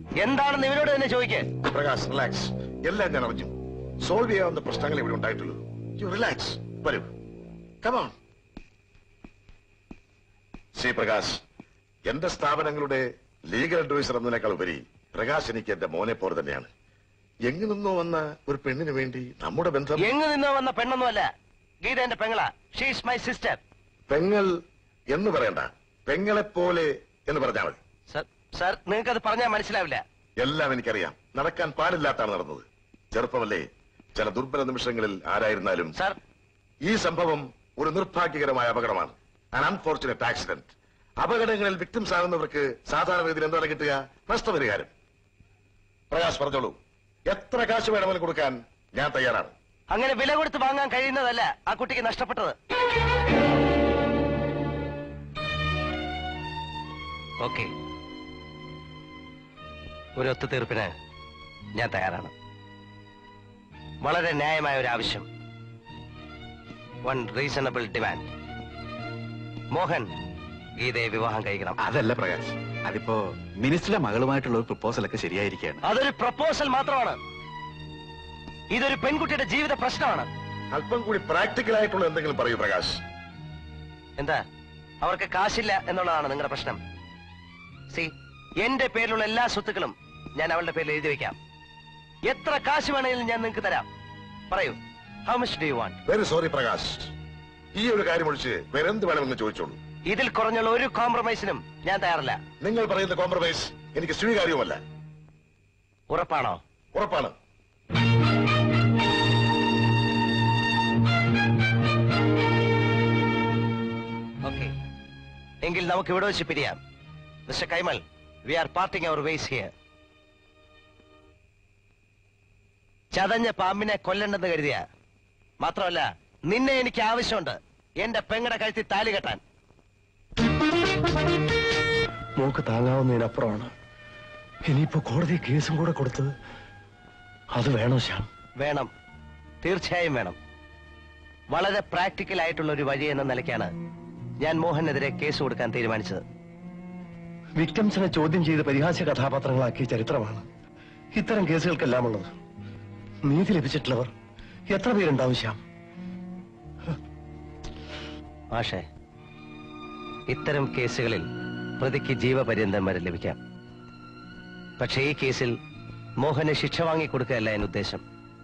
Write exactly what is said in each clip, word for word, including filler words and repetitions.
എന്താണെന്ന് ഇവരോട് തന്നെ ചോദിക്കേ. പ്രകാശ് റിലാക്സ്. എല്ലാം ഞാൻ അറിഞ്ഞു. സോൾവ് ചെയ്യാവുന്ന പ്രശ്നങ്ങൾ ഇവിടെ ഉണ്ടായിട്ടുള്ളൂ. You relax. വരൂ. Come on. ശ്രീ പ്രകാശ്, എന്റെ സ്ഥാപനങ്ങളുടെ ലീഗൽ അഡ്വൈസർ എന്നതിനേക്കാൾ ഉപരി പ്രകാശ് എനിക്ക് എന്റെ മോനെ പോലെ തന്നെയാണ്. എങ്ങു നിന്നോ വന്ന ഒരു പെണ്ണിന് വേണ്ടി നമ്മുടെ ബന്ധം. എങ്ങു നിന്നോ വന്ന പെണ്ണൊന്നുമല്ല, ഗീത എന്റെ പെങ്ങളാ. She is my sister. പെങ്ങൾ എന്ന് പറയണ്ട, പെങ്ങളെ പോലെ എന്ന് പറഞ്ഞാൽ മതി. സർ, നിങ്ങൾക്ക് അത് പറഞ്ഞാൽ മനസ്സിലാവില്ല. എല്ലാം എനിക്കറിയാം. നടക്കാൻ പാടില്ലാത്താണ് നടന്നത്. ചെറുപ്പമല്ലേ, ചില ദുർബല നിമിഷങ്ങളിൽ ആരായിരുന്നാലും. സർ, ഈ സംഭവം ഒരു നിർഭാഗ്യകരമായ അപകടമാണ്. An unfortunate accident. അപകടങ്ങളിൽ വിക്ടിംസ് ആകുന്നവർക്ക് സാധാരണ രീതിയിൽ എന്താണ് കിട്ടുക? നഷ്ടപരിഹാരം. പ്രകാശ് പറഞ്ഞോളൂ, എത്ര കാശ് വേണമെങ്കിലും കൊടുക്കാൻ ഞാൻ തയ്യാറാണ്. അങ്ങനെ വില കൊടുത്ത് വാങ്ങാൻ കഴിയുന്നതല്ല ആ കുട്ടിക്ക് നഷ്ടപ്പെട്ടത്. ഓക്കെ, ഒരു ഒത്തുതീർപ്പിന് ഞാൻ തയ്യാറാണ്. വളരെ ന്യായമായ ഒരു ആവശ്യം. One reasonable demand. മോഹൻ ഗീതയെ വിവാഹം കഴിക്കണം. അതല്ല പ്രകാശ്, അതിപ്പോ മിനിസ്റ്ററുടെ മകളുമായിട്ടുള്ള ഒരു പ്രപ്പോസൽ ഒക്കെ ശരിയായിരിക്കുകയാണ്. അതൊരു പ്രപ്പോസൽ മാത്രമാണ്. ഇതൊരു പെൺകുട്ടിയുടെ ജീവിത പ്രശ്നമാണ്. അല്പം കൂടി പ്രാക്ടിക്കൽ ആയിട്ടുള്ള എന്തെങ്കിലും പറയൂ പ്രകാശ്. എന്താ, അവർക്ക് കാശില്ല എന്നുള്ളതാണ് നിങ്ങളുടെ പ്രശ്നം? സി, എന്റെ പേരിലുള്ള എല്ലാ സ്വത്തുക്കളും ഞാൻ അവളുടെ പേരിൽ എഴുതി വെക്കാം. എത്ര കാശ് വേണമെങ്കിലും ഞാൻ നിങ്ങൾക്ക് തരാം. പറയൂ, how much do you want? Very sorry Prakash, ഈ ഒരു കാര്യം ഒഴിച്ച് വേറെ എന്ത് വേണമെന്ന് ചോദിച്ചോളൂ. ഇതിൽ കുറഞ്ഞുള്ള ഒരു കോംപ്രമൈസിനും ഞാൻ തയ്യാറല്ല. നിങ്ങൾ പറയുന്ന കോംപ്രമൈസ് എനിക്ക് സ്വീകാര്യവുമല്ല. ഉറപ്പാണോ? ഉറപ്പാണ്. ഓക്കെ, എങ്കിൽ നമുക്ക് ഇവിടെ വെച്ച് പിരിയാം. Mister Kaimal, we are parting our ways here. ചതഞ്ഞ പാമ്പിനെ കൊല്ലണ്ടെന്ന് കരുതിയ മാത്രമല്ല, നിന്നെ എനിക്ക് ആവശ്യമുണ്ട് എന്റെ പെങ്ങടെ കഴുത്തിൽ താലി കെട്ടാൻ. മോക്ക് താങ്ങാവുന്നതിനപ്പുറമാണ്. ഇനിയിപ്പോ കോടതി കേസും കൂടെ കൊടുത്തത് അത് വേണോ ശ്യാം? വേണം, തീർച്ചയായും വേണം. വളരെ പ്രാക്ടിക്കൽ ആയിട്ടുള്ള ഒരു വഴി എന്ന നിലയ്ക്കാണ് ഞാൻ മോഹനെതിരെ കേസ് കൊടുക്കാൻ തീരുമാനിച്ചത്. വിക്ടിംസിനെ ചോദ്യം ചെയ്ത് പരിഹാസ്യ കഥാപാത്രങ്ങളാക്കിയ ചരിത്രമാണ് ഇത്തരം കേസുകൾക്കെല്ലാം ഉള്ളത്. നീതി ലഭിച്ചിട്ടുള്ളവർ എത്ര പേരുണ്ടാവും ശ്യാം? മാഷേ, ഇത്തരം കേസുകളിൽ പ്രതിക്ക് ജീവപര്യന്തം വരെ ലഭിക്കാം. പക്ഷേ ഈ കേസിൽ മോഹന് ശിക്ഷ വാങ്ങിക്കൊടുക്കുകയല്ല എന്റെ ഉദ്ദേശം.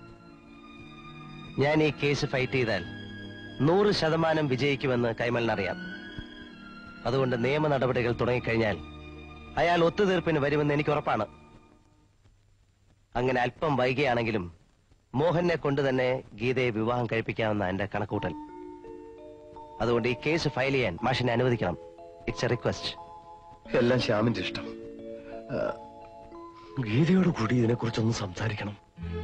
ഞാൻ ഈ കേസ് ഫൈറ്റ് ചെയ്താൽ നൂറ് ശതമാനം വിജയിക്കുമെന്ന് കൈമലിനറിയാം. അതുകൊണ്ട് നിയമ നടപടികൾ തുടങ്ങിക്കഴിഞ്ഞാൽ അയാൾ ഒത്തുതീർപ്പിന് വരുമെന്ന് എനിക്ക് ഉറപ്പാണ്. അങ്ങനെ അല്പം വൈകിയാണെങ്കിലും മോഹനെ കൊണ്ട് തന്നെ ഗീതയെ വിവാഹം കഴിപ്പിക്കാമെന്ന എന്റെ കണക്കൂട്ടൽ. അതുകൊണ്ട് ഈ കേസ് ഫയൽ ചെയ്യാൻ മാഷിനെ അനുവദിക്കണം. It's a request. എല്ലാം ശ്യാമിന്റെ ഇഷ്ടം. ഗീതയോട് കൂടി ഇതിനെക്കുറിച്ചൊന്ന് സംസാരിക്കണം.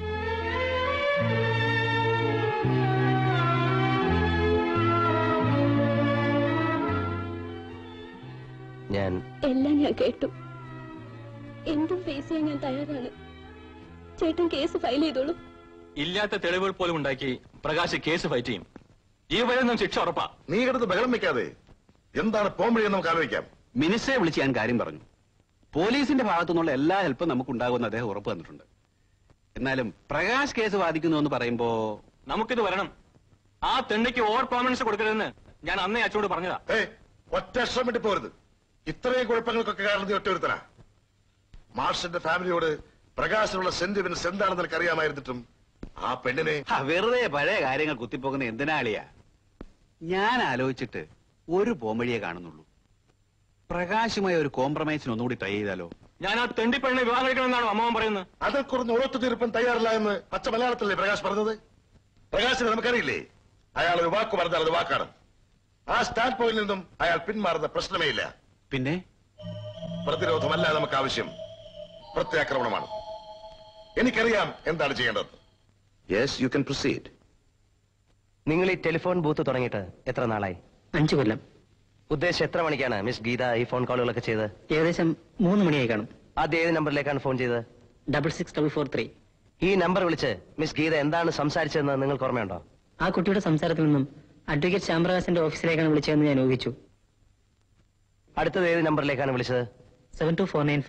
ഞാൻ എല്ലാം ഞാൻ കേട്ടു. എന്തും ഫേസ് ചെയ്യാൻ ഞാൻ തയ്യാറാണ്. ചേട്ടൻ കേസ് ഫയൽ ചെയ്തോളൂ. ഇല്ലാത്ത തെളിവുകൾ പോലും ഉണ്ടാക്കി പ്രകാശ് കേസ് ഫൈറ്റ് ചെയ്യും. ഈ വരെ ശിക്ഷ ഉറപ്പാ. നീ കിടന്ന് ബഹളം വെക്കാതെ എന്താണ് പോംവഴിയെന്ന് നമുക്ക് ആലോചിക്കാം. മിനിസ്റ്ററെ വിളിച്ച് ഞാൻ കാര്യം പറഞ്ഞു. പോലീസിന്റെ ഭാഗത്തു നിന്നുള്ള എല്ലാ ഹെൽപ്പും നമുക്ക് ഉണ്ടാകുമെന്ന് അദ്ദേഹം ഉറപ്പ് തന്നിട്ടുണ്ട്. എന്നാലും പ്രകാശ് കേസ് വാദിക്കുന്നു എന്ന് പറയുമ്പോ നമുക്കിത് വരണം. ആ തെണ്ടിക്ക് ഓവർ പെർഫോമൻസ് കൊടുക്കരുതെന്ന് ഞാൻ അന്നേ അച്ഛനോട് പറഞ്ഞതാ. ഏ ഒറ്റ ശ്രമിട്ട് പോരുത്. ഇത്രയും കുഴപ്പങ്ങൾക്കൊക്കെ കാരണം നീ ഒറ്റൊരുത്തനാ. മാർഷിന്റെ ഫാമിലിയോട് പ്രകാശിനുള്ള സെന്റിമെന്റ്സ് എന്താണെന്ന് എനിക്ക് അറിയാമായിരുന്നിട്ടും ആ പെണ്ണിനെ വെറുതെ പഴയ കാര്യങ്ങൾ കുത്തിപ്പോകുന്ന എന്തിനാളിയാ? ഞാൻ ആലോചിച്ചിട്ട് ഒരു പോംവഴിയെ കാണുന്നുള്ളൂ. പ്രകാശുമായി ഒരു കോംപ്രമൈസിന് ഒന്നുകൂടി ട്രൈ ചെയ്താലോ? ഞാൻ ആ തെണ്ടി പെണ്ണിനെ വിവാഹം കഴിക്കണമെന്നാണോ അമ്മാവൻ പറയുന്നത്? അതിൽ കുറഞ്ഞ ഒരൊത്തു തീർപ്പൻ തയ്യാറില്ല എന്ന് പച്ച മലയാളത്തിലല്ലേ പ്രകാശ് പറഞ്ഞത്? പ്രകാശിനെ നമുക്കറിയില്ലേ, അയാൾ ഒരു വാക്ക് പറഞ്ഞാൽ അത് വാക്കാണ്. ആ സ്റ്റാൻഡ് പോയിന്റിൽ നിന്നും അയാൾ പിന്മാറുന്ന പ്രശ്നമേ ഇല്ല. പിന്നെ പ്രതിരോധമല്ല നമുക്ക് ആവശ്യം, പ്രത്യാക്രമണമാണ്. എനിക്കറിയാം എന്താണ് ചെയ്യേണ്ടത്. Yes, you can proceed. നിങ്ങൾ ഈ ടെലിഫോൺ ബൂത്ത് തുടങ്ങിയിട്ട് എത്ര നാളായി? അഞ്ചു കൊല്ലം. ഉദ്ദേശം എത്ര മണിക്കാണ് മിസ് ഗീത ഈ ഫോൺ കോളുകളൊക്കെ ചെയ്ത്? ഏകദേശം മൂന്ന് മണിയായി കാണും. ആദ്യം ഏത് നമ്പറിലേക്കാണ് ഫോൺ ചെയ്തത്? Double six double four three. ഈ നമ്പർ വിളിച്ച് മിസ് ഗീത എന്താണ് സംസാരിച്ചതെന്ന് നിങ്ങൾക്ക് ഓർമ്മയുണ്ടോ? ആ കുട്ടിയുടെ സംസാരത്തിൽ നിന്നും അഡ്വക്കേറ്റ് ശ്യാംപ്രകാശിന്റെ ഓഫീസിലേക്കാണ് വിളിച്ചതെന്ന് ഞാൻ ഊഹിച്ചു. അടുത്തത് ഏത് നമ്പറിലേക്കാണ് വിളിച്ചത്? Seven two four nine five.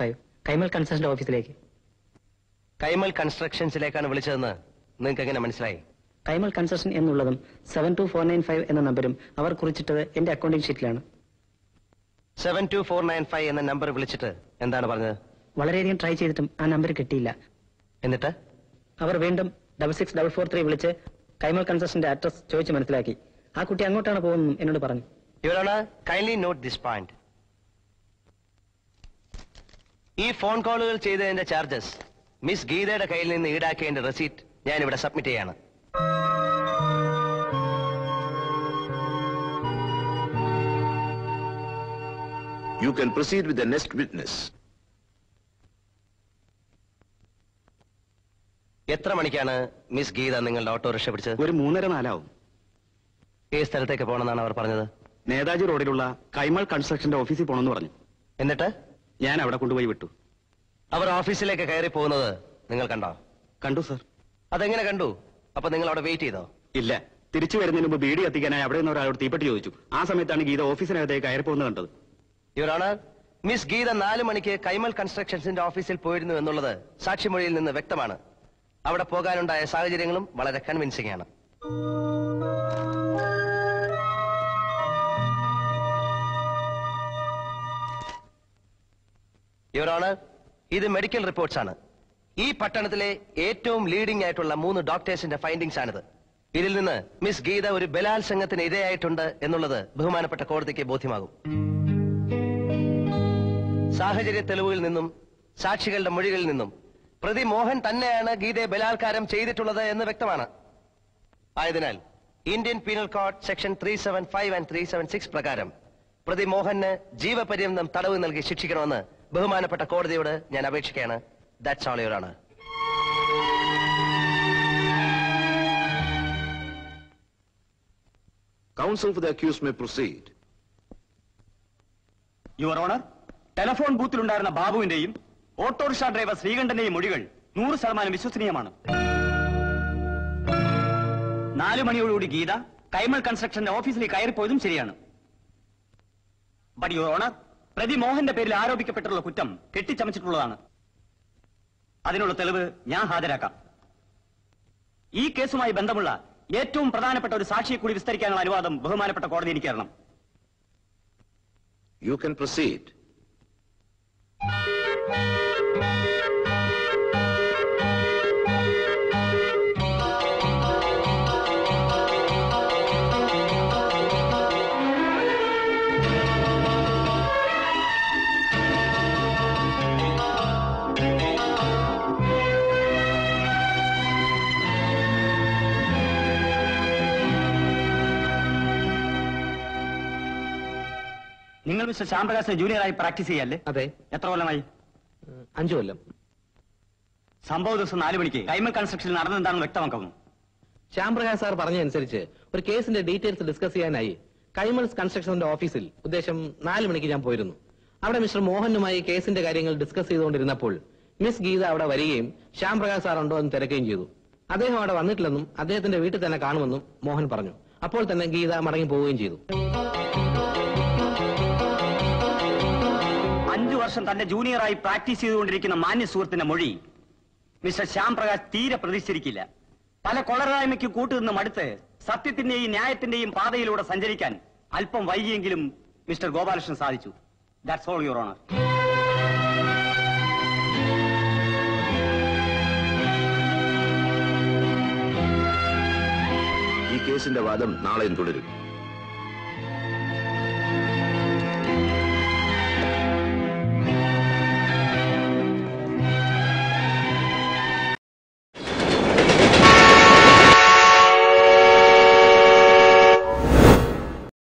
Kaimal കൺസ്ട്രക്ഷന്റെ ഓഫീസിലേക്ക്. കൈമൽ കൺസ്ട്രക്ഷൻസിലേക്കാണ് വിളിച്ചതെന്ന് നിങ്ങൾക്ക് എങ്ങനെ മനസ്സിലായി? കൈമൽ കൺസ്ട്രക്ഷൻ എന്നുള്ളതും seven two four nine five എന്ന നമ്പരും അവർ കുറിച്ചിട്ടത് എന്റെ അക്കൗണ്ടിംഗ് ഷീറ്റിലാണ്. Seven two four nine five എന്ന നമ്പർ വിളിച്ചിട്ട് എന്താണ് പറഞ്ഞത്? വളരെയധികം ട്രൈ ചെയ്തിട്ടും ആ നമ്പർ കിട്ടിയില്ല. എന്നിട്ട് അവർ വീണ്ടും double six double four three വിളിച്ച് കൈമൽ കൺസ്ട്രക്ഷന്റെ അഡ്രസ് ചോദിച്ച് മനസ്സിലാക്കി. ആ കുട്ടി അങ്ങോട്ടാണ് പോകുന്നതെന്നും എന്നോട് പറഞ്ഞു. Your kindly note this point. ഈ ഫോൺ കോളുകൾ ചെയ്തതിന്റെ ചാർജസ് മിസ് ഗീതയുടെ കയ്യിൽ നിന്ന് ഈടാക്കേണ്ട റെസീറ്റ് ഞാൻ ഇവിടെ സബ്മിറ്റ് ചെയ്യാണ്. You can proceed with the next witness. എത്ര മണിക്കാണ് മിസ് ഗീത നിങ്ങളുടെ ഓട്ടോറിക്ഷ പിടിച്ചത്? ഒരു മൂന്നര നാലാവും. ഏത് സ്ഥലത്തേക്ക് പോകണമെന്നാണ് അവർ പറഞ്ഞത്? നേതാജി റോഡിലുള്ള കൈമൾ കൺസ്ട്രക്ഷന്റെ ഓഫീസിൽ പോകണമെന്ന് പറഞ്ഞു. എന്നിട്ട് ഞാൻ അവിടെ കൊണ്ടുപോയി വിട്ടു. അവർ ഓഫീസിലേക്ക് കയറി പോകുന്നത് നിങ്ങൾ കണ്ടോ? കണ്ടു സർ. അതെങ്ങനെ കണ്ടു? അപ്പൊ നിങ്ങൾ അവിടെ വെയിറ്റ് ചെയ്തോ? ഇല്ല, തിരിച്ചു വരുന്നതിന് മുമ്പ് ബീഡി കത്തിക്കാനായി അവിടെ നിന്ന് ഒരാളോട് തീപ്പെട്ടി ചോദിച്ചു. ആ സമയത്താണ് ഗീത ഓഫീസിനകത്തേക്ക് കയറി പോകുന്നത് കണ്ടത്. യുവർ മിസ് ഗീത നാല് മണിക്ക് കൈമൽ കൺസ്ട്രക്ഷൻസിന്റെ ഓഫീസിൽ പോയിരുന്നു എന്നുള്ളത് സാക്ഷിമൊഴിയിൽ നിന്ന് വ്യക്തമാണ്. അവിടെ പോകാനുണ്ടായ സാഹചര്യങ്ങളും വളരെ കൺവിൻസിംഗ് ആണ്. യുവർ ഓണർ, ഇത് മെഡിക്കൽ റിപ്പോർട്ട്സ് ആണ്. ഈ പട്ടണത്തിലെ ഏറ്റവും ലീഡിംഗ് ആയിട്ടുള്ള മൂന്ന് ഡോക്ടേഴ്സിന്റെ ഫൈൻഡിങ്സ് ആണിത്. ഇതിൽ നിന്ന് മിസ് ഗീത ഒരു ബലാത്സംഗത്തിന് ഇരയായിട്ടുണ്ട് എന്നുള്ളത് ബഹുമാനപ്പെട്ട കോടതിക്ക് ബോധ്യമാകും. സാഹചര്യ തെളിവുകളിൽ നിന്നും സാക്ഷികളുടെ മൊഴികളിൽ നിന്നും പ്രതി മോഹൻ തന്നെയാണ് ഗീതയെ ബലാത്കാരം ചെയ്തിട്ടുള്ളത് എന്ന് വ്യക്തമാണ്. ആയതിനാൽ Indian penal code section three seven five and three seven six പ്രകാരം പ്രതി മോഹന് ജീവപര്യന്തം തടവ് നൽകി ശിക്ഷിക്കണമെന്ന് ബഹുമാനപ്പെട്ട കോടതിയോട് ഞാൻ അപേക്ഷിക്കുകയാണ്. That's all your honour. Counsel for the accused may proceed. Your honour, telephone ബൂത്തിലുണ്ടായിരുന്ന ബാബുവിന്റെയും ഓട്ടോറിക്ഷ ഡ്രൈവർ ശ്രീകണ്ഠന്റെയും മൊഴികൾ നൂറ് ശതമാനം വിശ്വസനീയമാണ്. നാലു മണിയോടുകൂടി ഗീത കൈമൾ കൺസ്ട്രക്ഷന്റെ ഓഫീസിലേക്ക് കയറിപ്പോയതും ശരിയാണ്. ബട്ട് യുവർ ഓണർ, പ്രതി മോഹന്റെ പേരിൽ ആരോപിക്കപ്പെട്ടുള്ള കുറ്റം കെട്ടിച്ചമച്ചിട്ടുള്ളതാണ്. അതിനുള്ള തെളിവ് ഞാൻ ഹാജരാക്കാം. ഈ കേസുമായി ബന്ധമുള്ള ഏറ്റവും പ്രധാനപ്പെട്ട ഒരു സാക്ഷിയെ കൂടി വിസ്തരിക്കാനുള്ള അനുവാദം ബഹുമാനപ്പെട്ട കോടതി എനിക്ക് തരണം. You can proceed. നിങ്ങൾ മിസ്റ്റർ ശ്യാംപ്രകാശ് ജൂനിയറായി പ്രാക്ടീസ് ചെയ്യല്ലേ? അതെ. എത്ര കൊല്ലമായി? അഞ്ചു കൊല്ലം. സംഭവ ദിവസം നാലു മണിക്ക് കൈമൽ കൺസ്ട്രക്ഷനിൽ നടന്നെന്താണെന്ന് വ്യക്തമാക്കുന്നു. ശ്യാംപ്രകാശ് സാർ പറഞ്ഞതനുസരിച്ച് ഒരു കേസിന്റെ ഡീറ്റെയിൽസ് ഡിസ്കസ് ചെയ്യാനായി കൈമൽസ് കൺസ്ട്രക്ഷന്റെ ഓഫീസിൽ ഉദ്ദേശം നാല് മണിക്ക് ഞാൻ പോയിരുന്നു. അവിടെ മിസ്റ്റർ മോഹനുമായി കേസിന്റെ കാര്യങ്ങൾ ഡിസ്കസ് ചെയ്തുകൊണ്ടിരുന്നപ്പോൾ മിസ് ഗീത അവിടെ വരികയും ശ്യാംപ്രകാശ് സാർ ഉണ്ടോ എന്ന് തിരക്കുകയും ചെയ്തു. അദ്ദേഹം അവിടെ വന്നിട്ടില്ലെന്നും അദ്ദേഹത്തിന്റെ വീട്ടിൽ തന്നെ കാണുമെന്നും മോഹൻ പറഞ്ഞു. അപ്പോൾ തന്നെ ഗീത മടങ്ങി പോവുകയും ചെയ്തു. അഞ്ചു വർഷം തന്റെ ജൂനിയറായി പ്രാക്ടീസ് ചെയ്തുകൊണ്ടിരിക്കുന്ന മാന്യ സുഹൃത്തിന്റെ മൊഴി മിസ്റ്റർ ശ്യാംപ്രകാശ് തീരെ പ്രതീക്ഷിച്ചിരിക്കില്ല. പല കൊളരായ്മയ്ക്ക് കൂട്ടുനിന്ന് മടുത്ത് സത്യത്തിന്റെയും ന്യായത്തിന്റെയും പാതയിലൂടെ സഞ്ചരിക്കാൻ അല്പം വൈകിയെങ്കിലും മിസ്റ്റർ ഗോപാലകൃഷ്ണൻ സാധിച്ചു. That's all your honour. ഈ കേസിന്റെ വാദം നാളെയും തുടരും.